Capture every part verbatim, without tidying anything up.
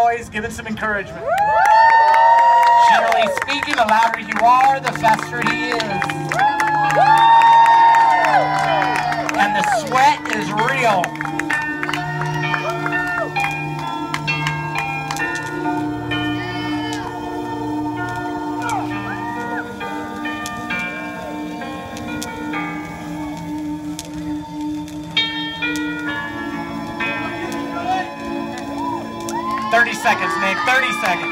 boys, giving some encouragement. Generally speaking, the louder you are, the faster he is. And the sweat is real. thirty seconds, Nick, thirty seconds.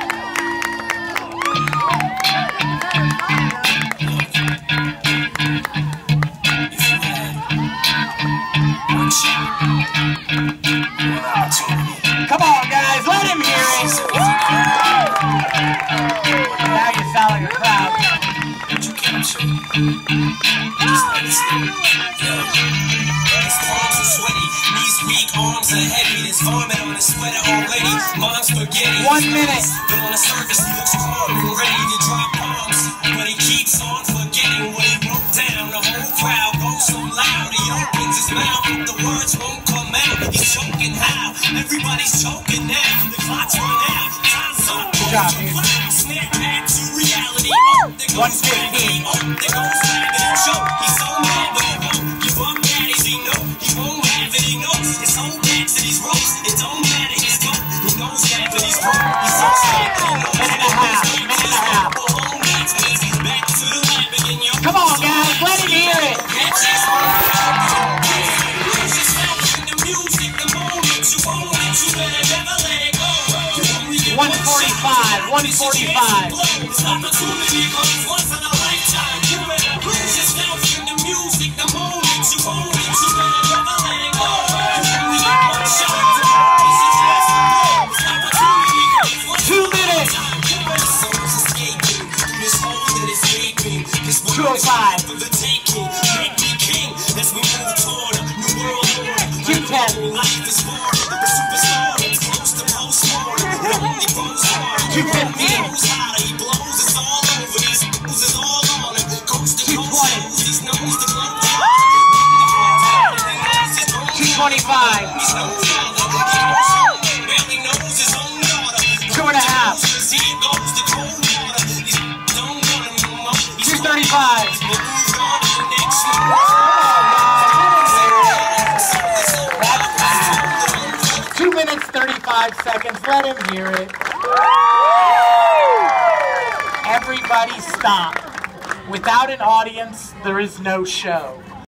Come on, guys, let him hear it. Now you sound like a crowd. His palms are sweaty, knees weak, arms are heavy. There's vomit on his sweater already. Mom's spaghetti. One minute. But on the surface, he looks calm and ready to drop bombs. But he keeps on forgetting what he wrote down. The whole crowd goes so loud, he opens his mouth, but the words won't come out. He's choking how? Everybody's choking now. The clock's run out. Time's up. Good job, dude. Snap back to reality. Oh, there goes gravity. Oh, there goes gravity. Choke. He's so mad, but he won't give up. Daddies, he know he won't have it. He knows his whole back to these ropes. It don't matter. He's dope. He knows that, but he's broke. He's so sad, but he knows Minute and a half. Minute and a half. Back to the lab again, yo. Come on, guys, let him hear it. one forty-five, one forty-five. Two minutes. two oh five. two ten. two fifteen. two twenty. two twenty-five. Two and a half. two thirty-five. Two minutes, thirty-five seconds. Let him hear it. Everybody stop. Without an audience, there is no show.